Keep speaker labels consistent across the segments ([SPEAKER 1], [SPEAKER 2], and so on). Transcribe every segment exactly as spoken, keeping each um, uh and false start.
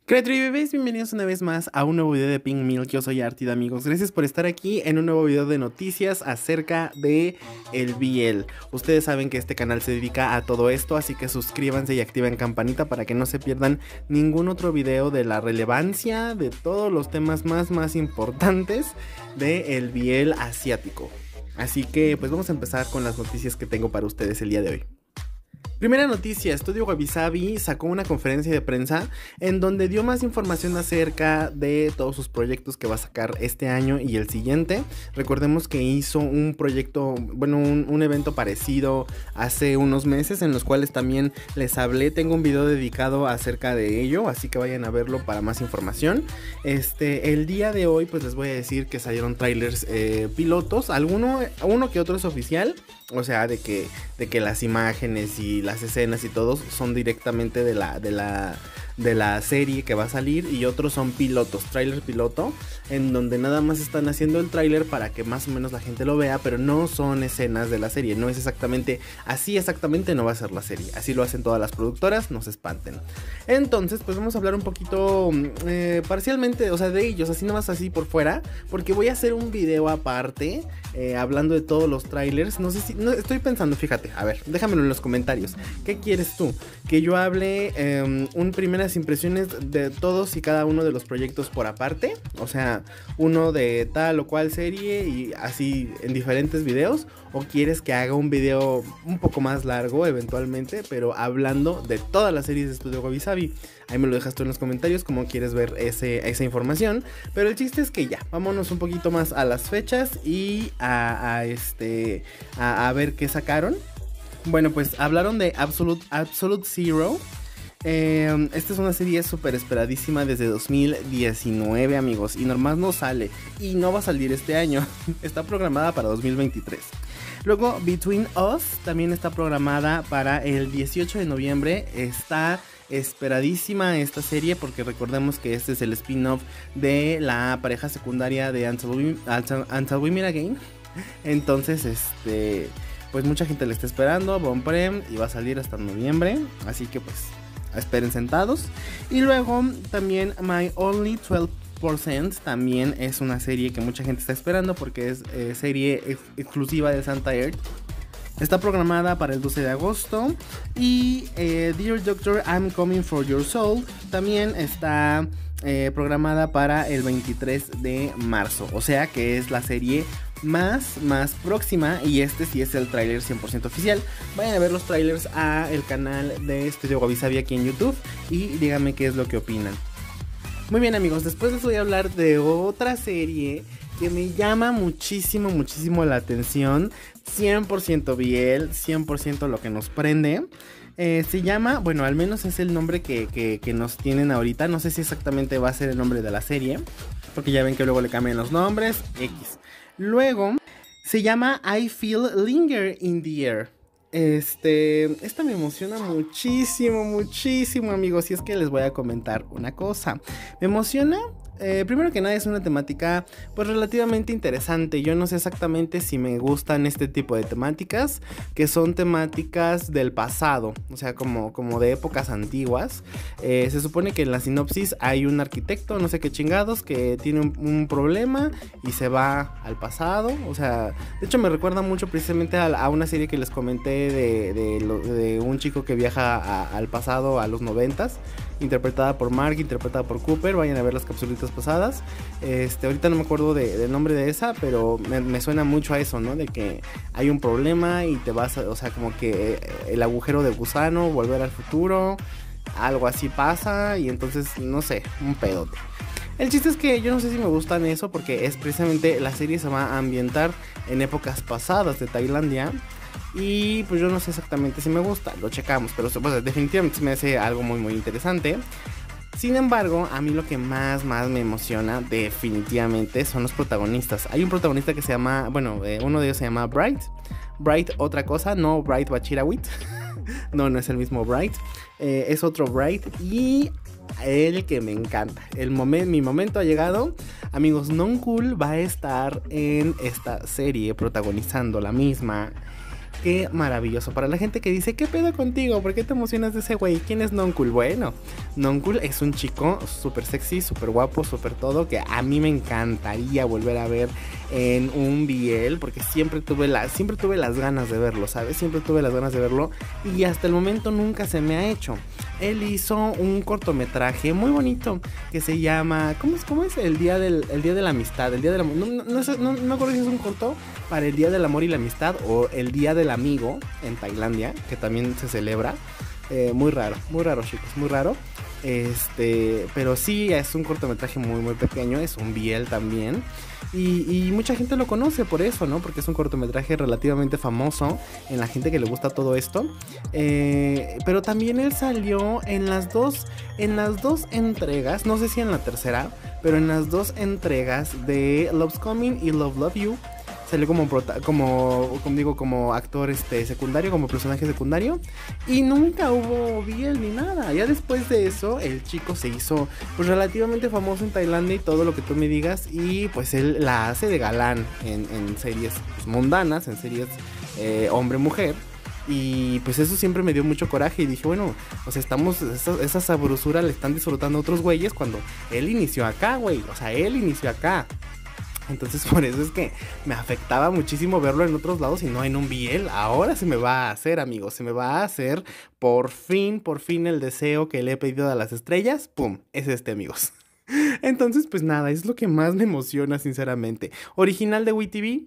[SPEAKER 1] Creator Bebés, bienvenidos una vez más a un nuevo video de Pink Milk. Yo soy Artida, amigos. Gracias por estar aquí en un nuevo video de noticias acerca de el B L. Ustedes saben que este canal se dedica a todo esto, así que suscríbanse y activen campanita para que no se pierdan ningún otro video de la relevancia de todos los temas más más importantes del B L asiático. Así que pues vamos a empezar con las noticias que tengo para ustedes el día de hoy. Primera noticia, Studio Wabi Sabi sacó una conferencia de prensa en donde dio más información acerca de todos sus proyectos que va a sacar este año y el siguiente. Recordemos que hizo un proyecto, bueno, un, un evento parecido hace unos meses en los cuales también les hablé. Tengo un video dedicado acerca de ello, así que vayan a verlo para más información. Este, el día de hoy pues les voy a decir que salieron trailers eh, pilotos, alguno uno que otro es oficial. O sea, de que, de que las imágenes y las escenas y todos son directamente de la, de la, de la serie que va a salir. Y otros son pilotos, trailer piloto, en donde nada más están haciendo el tráiler para que más o menos la gente lo vea, pero no son escenas de la serie. No es exactamente, así exactamente no va a ser la serie. Así lo hacen todas las productoras, no se espanten. Entonces, pues vamos a hablar un poquito eh, parcialmente, o sea, de ellos, así nomás así por fuera, porque voy a hacer un video aparte eh, hablando de todos los trailers. No sé si, no, estoy pensando, fíjate, a ver, déjamelo en los comentarios. ¿Qué quieres tú? Que yo hable eh, un primeras impresiones de todos y cada uno de los proyectos por aparte, o sea, uno de tal o cual serie y así en diferentes videos. ¿O quieres que haga un video un poco más largo eventualmente, pero hablando de todas las series de Studio Wabi Sabi? Ahí me lo dejas tú en los comentarios como quieres ver ese, esa información. Pero el chiste es que ya, vámonos un poquito más a las fechas y a, a, este, a, a ver qué sacaron. Bueno, pues hablaron de Absolute, Absolute Zero. Eh, esta es una serie súper esperadísima desde dos mil diecinueve, amigos, y normal no sale y no va a salir este año. Está programada para dos mil veintitrés. Luego Between Us también está programada para el dieciocho de noviembre. Está esperadísima esta serie porque recordemos que este es el spin-off de la pareja secundaria de Until We, Until, Until We Meet Again. Entonces, este, pues mucha gente le está esperando, Bon Prem, y va a salir hasta noviembre. Así que pues esperen sentados. Y luego también My Only twelve percent también es una serie que mucha gente está esperando porque es eh, serie ex exclusiva de Santa Earth. Está programada para el doce de agosto. Y eh, Dear Doctor, I'm Coming for Your Soul también está eh, programada para el veintitrés de marzo. O sea que es la serie más, más próxima. Y este sí es el tráiler cien por ciento oficial. Vayan a ver los trailers a el canal de Studio Wabi Sabi aquí en YouTube y díganme qué es lo que opinan. Muy bien, amigos, después les voy a hablar de otra serie que me llama muchísimo, muchísimo la atención. cien por ciento B L, cien por ciento lo que nos prende. Eh, se llama, bueno, al menos es el nombre que, que, que nos tienen ahorita. No sé si exactamente va a ser el nombre de la serie, porque ya ven que luego le cambian los nombres, X. Luego, se llama I Feel Linger in the Air. Este, esta me emociona muchísimo, muchísimo, amigos. Y es que les voy a comentar una cosa. Me emociona. Eh, primero que nada es una temática pues relativamente interesante. Yo no sé exactamente si me gustan este tipo de temáticas, que son temáticas del pasado, o sea como, como de épocas antiguas. eh, Se supone que en la sinopsis hay un arquitecto, no sé qué chingados, que tiene un, un problema y se va al pasado. O sea, de hecho me recuerda mucho precisamente a, a una serie que les comenté de, de, lo, de un chico que viaja a, al pasado, a los noventas, interpretada por Mark, interpretada por Cooper. Vayan a ver las capsulitas pasadas. Este, ahorita no me acuerdo de, del nombre de esa, pero me, me suena mucho a eso, ¿no? De que hay un problema y te vas a, o sea, como que el agujero de gusano, volver al futuro, algo así pasa y entonces, no sé, un pedote. El chiste es que yo no sé si me gustan eso porque es precisamente la serie se va a ambientar en épocas pasadas de Tailandia. Y pues yo no sé exactamente si me gusta, lo checamos, pero pues, definitivamente me hace algo muy muy interesante. Sin embargo, a mí lo que más más me emociona definitivamente son los protagonistas. Hay un protagonista que se llama, bueno, eh, uno de ellos se llama Bright. Bright otra cosa, no Bright Bachirawit. No, no es el mismo Bright. Eh, es otro Bright y el que me encanta. El momen mi momento ha llegado. Amigos, Noncool va a estar en esta serie protagonizando la misma. Qué maravilloso. Para la gente que dice, ¿qué pedo contigo? ¿Por qué te emocionas de ese güey? ¿Quién es Nonkul? Bueno, Nonkul es un chico súper sexy, súper guapo, súper todo, que a mí me encantaría volver a ver en un B L, porque siempre tuve, la, siempre tuve las ganas de verlo, ¿sabes? Siempre tuve las ganas de verlo y hasta el momento nunca se me ha hecho. Él hizo un cortometraje muy bonito que se llama, ¿cómo es? ¿Cómo es? El día del, el día de la amistad, el día del amor. No, no, no, no, no me acuerdo si es un corto para el día del amor y la amistad o el día del amigo en Tailandia, que también se celebra. Eh, muy raro, muy raro, chicos, muy raro. Este, pero sí, es un cortometraje muy, muy pequeño, es un B L también. Y, y mucha gente lo conoce por eso, ¿no? Porque es un cortometraje relativamente famoso en la gente que le gusta todo esto. Eh, pero también él salió en las dos, en las dos entregas, no sé si en la tercera, pero en las dos entregas de Love's Coming y Love Love You. Salió como, como, como digo, como actor este, secundario, como personaje secundario. Y nunca hubo B L ni nada. Ya después de eso, el chico se hizo pues relativamente famoso en Tailandia y todo lo que tú me digas. Y pues él la hace de galán en, en series pues, mundanas, en series eh, hombre-mujer. Y pues eso siempre me dio mucho coraje y dije, bueno, o sea, estamos, esa, esa sabrosura le están disfrutando a otros güeyes cuando él inició acá, güey. O sea, él inició acá. Entonces por eso es que me afectaba muchísimo verlo en otros lados y no en un B L. Ahora se me va a hacer, amigos, se me va a hacer por fin, por fin el deseo que le he pedido a las estrellas. ¡Pum! Es este, amigos. Entonces pues nada, es lo que más me emociona sinceramente. Original de W T V.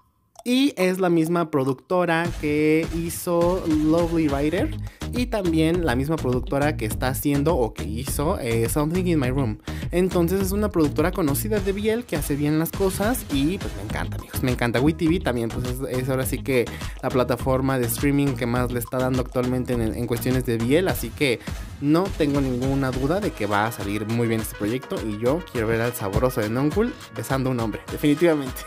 [SPEAKER 1] Y es la misma productora que hizo Lovely Writer. Y también la misma productora que está haciendo o que hizo eh, Something in My Room. Entonces es una productora conocida de B L que hace bien las cosas. Y pues me encanta, amigos, me encanta. W T V también pues es, es ahora sí que la plataforma de streaming que más le está dando actualmente en, en cuestiones de B L. Así que no tengo ninguna duda de que va a salir muy bien este proyecto. Y yo quiero ver al sabroso de Nonkul besando a un hombre, definitivamente.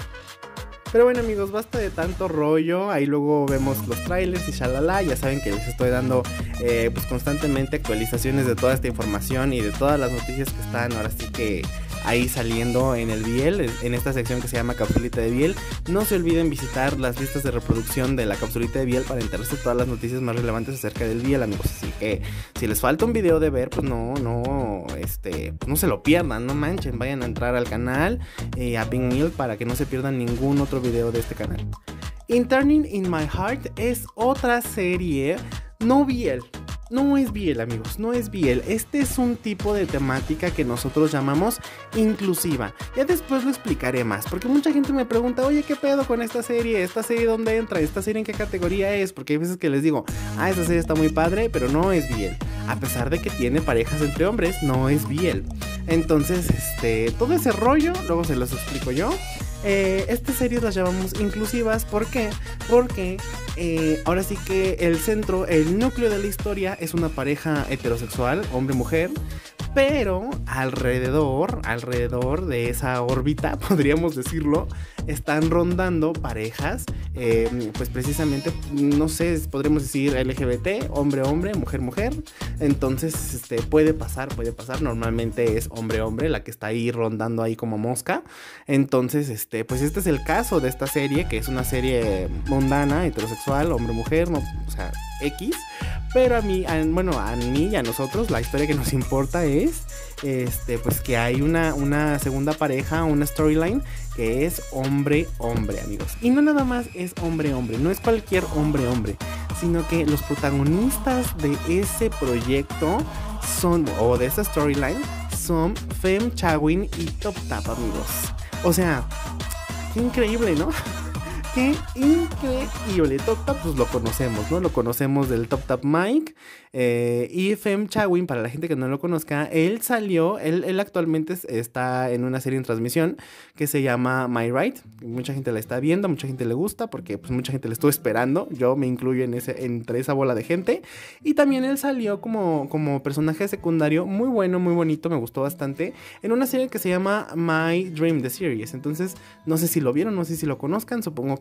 [SPEAKER 1] Pero bueno, amigos, basta de tanto rollo. Ahí luego vemos los trailers y shalala. Ya saben que les estoy dando eh, pues constantemente actualizaciones de toda esta información y de todas las noticias que están ahora sí que ahí saliendo en el B L, en esta sección que se llama Capsulita de B L. No se olviden visitar las listas de reproducción de la Capsulita de B L para enterarse de todas las noticias más relevantes acerca del B L, amigos. Así que si les falta un video de ver, pues no, no, este, no se lo pierdan, no manchen, vayan a entrar al canal, eh, a Pink Milk, para que no se pierdan ningún otro video de este canal. Interning in My Heart es otra serie, no B L. No es B L, amigos, no es B L. Este es un tipo de temática que nosotros llamamos inclusiva. Ya después lo explicaré más, porque mucha gente me pregunta, oye, ¿qué pedo con esta serie? ¿Esta serie dónde entra? ¿Esta serie en qué categoría es? Porque hay veces que les digo, ah, esta serie está muy padre, pero no es B L. A pesar de que tiene parejas entre hombres, no es B L. Entonces, este, todo ese rollo, luego se los explico yo. Eh, estas series las llamamos inclusivas. ¿Por qué? Porque eh, ahora sí que el centro, el núcleo de la historia es una pareja heterosexual, hombre-mujer, pero alrededor, alrededor de esa órbita, podríamos decirlo, están rondando parejas, eh, pues precisamente, no sé, podríamos decir L G B T, hombre-hombre, mujer-mujer. Entonces, este, puede pasar, puede pasar. Normalmente es hombre-hombre la que está ahí rondando ahí como mosca. Entonces, este, pues este es el caso de esta serie, que es una serie mundana, heterosexual, hombre-mujer, no, o sea, X. Pero a mí, a, bueno, a mí y a nosotros la historia que nos importa es este, pues que hay una, una segunda pareja, una storyline que es hombre-hombre, amigos. Y no nada más es hombre-hombre, no es cualquier hombre-hombre, sino que los protagonistas de ese proyecto son, o de esa storyline, son Fem Chawin y Top Tap, amigos. O sea, qué increíble, ¿no? Qué increíble. Top Tap pues lo conocemos, ¿no? Lo conocemos del Top Tap Mike. Eh, y Fem Chawin, para la gente que no lo conozca, él salió, él, él actualmente está en una serie en transmisión que se llama My Right. Mucha gente la está viendo, mucha gente le gusta porque pues mucha gente la estuvo esperando. Yo me incluyo en ese, entre esa bola de gente. Y también él salió como, como personaje secundario muy bueno, muy bonito, me gustó bastante, en una serie que se llama My Dream, The Series. Entonces, no sé si lo vieron, no sé si lo conozcan, supongo que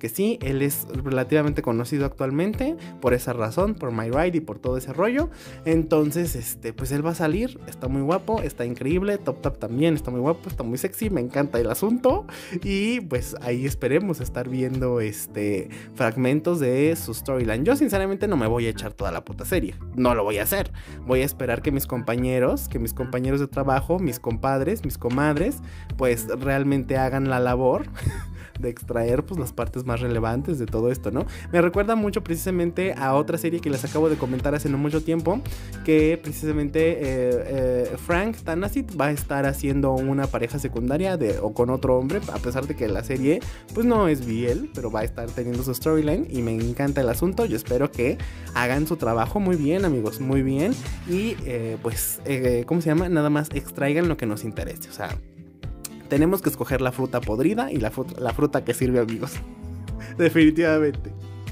[SPEAKER 1] que sí, él es relativamente conocido actualmente por esa razón, por My Ride y por todo ese rollo. Entonces, este, pues él va a salir, está muy guapo, está increíble, Top Top también está muy guapo, está muy sexy, me encanta el asunto. Y pues ahí esperemos estar viendo este, fragmentos de su storyline. Yo sinceramente no me voy a echar toda la puta serie, no lo voy a hacer. Voy a esperar que mis compañeros, que mis compañeros de trabajo, mis compadres, mis comadres, pues realmente hagan la labor de extraer pues las partes más relevantes de todo esto, ¿no? Me recuerda mucho precisamente a otra serie que les acabo de comentar hace no mucho tiempo, que precisamente eh, eh, Frank Tanacit va a estar haciendo una pareja secundaria de, o con otro hombre, a pesar de que la serie pues no es B L, pero va a estar teniendo su storyline y me encanta el asunto. Yo espero que hagan su trabajo muy bien, amigos, muy bien, y eh, pues, eh, ¿cómo se llama? Nada más extraigan lo que nos interese, o sea, tenemos que escoger la fruta podrida y la fruta, la fruta que sirve, amigos. Definitivamente.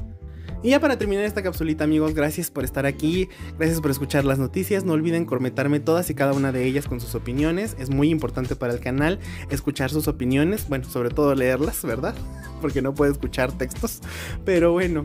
[SPEAKER 1] Y ya para terminar esta capsulita, amigos, gracias por estar aquí, gracias por escuchar las noticias. No olviden comentarme todas y cada una de ellas con sus opiniones. Es muy importante para el canal escuchar sus opiniones, bueno, sobre todo leerlas, ¿verdad? Porque no puedo escuchar textos, pero bueno.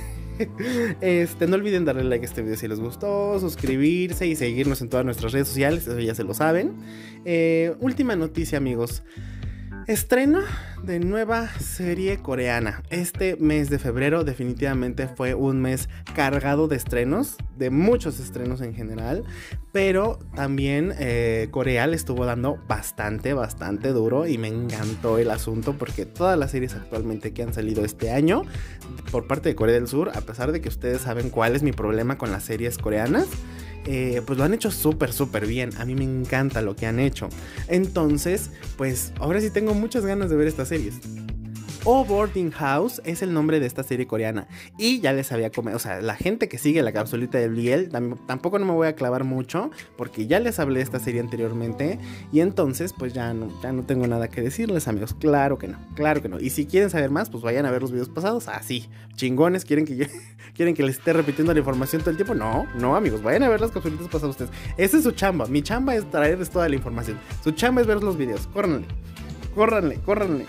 [SPEAKER 1] Este, no olviden darle like a este video si les gustó, suscribirse y seguirnos en todas nuestras redes sociales, eso ya se lo saben. Eh, última noticia, amigos. Estreno de nueva serie coreana. Este mes de febrero definitivamente fue un mes cargado de estrenos, de muchos estrenos en general, pero también eh, Corea le estuvo dando bastante, bastante duro y me encantó el asunto porque todas las series actualmente que han salido este año por parte de Corea del Sur, a pesar de que ustedes saben cuál es mi problema con las series coreanas, Eh, pues lo han hecho súper, súper bien. A mí me encanta lo que han hecho. Entonces, pues ahora sí tengo muchas ganas de ver estas series. O Boarding House es el nombre de esta serie coreana. Y ya les había comentado, o sea, la gente que sigue la capsulita de B L, tam tampoco no me voy a clavar mucho, porque ya les hablé de esta serie anteriormente. Y entonces, pues ya no, ya no tengo nada que decirles, amigos. Claro que no, claro que no. Y si quieren saber más, pues vayan a ver los videos pasados. Así, ah, chingones, ¿quieren que yo... ¿Quieren que les esté repitiendo la información todo el tiempo? No, no, amigos, vayan a ver las capsulitas pasadas ustedes. Esa es su chamba. Mi chamba es traerles toda la información. Su chamba es ver los videos. Córranle, córranle, córranle.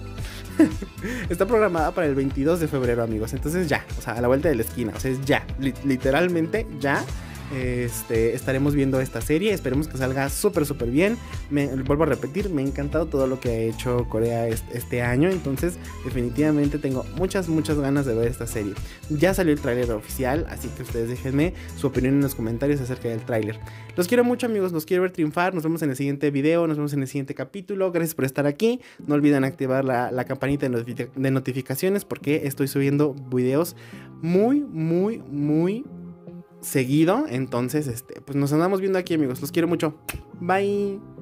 [SPEAKER 1] Está programada para el veintidós de febrero, amigos. Entonces ya, o sea, a la vuelta de la esquina. O sea, es ya, li literalmente ya. Este, estaremos viendo esta serie. Esperemos que salga súper súper bien. Me, vuelvo a repetir, me ha encantado todo lo que ha hecho Corea este, este año. Entonces definitivamente tengo muchas muchas ganas de ver esta serie. Ya salió el tráiler oficial, así que ustedes déjenme su opinión en los comentarios acerca del tráiler. Los quiero mucho, amigos, los quiero ver triunfar. Nos vemos en el siguiente video, nos vemos en el siguiente capítulo. Gracias por estar aquí. No olviden activar la, la campanita de, notific de notificaciones, porque estoy subiendo videos muy muy muy seguido. Entonces, este, pues nos andamos viendo aquí, amigos. Los quiero mucho. Bye.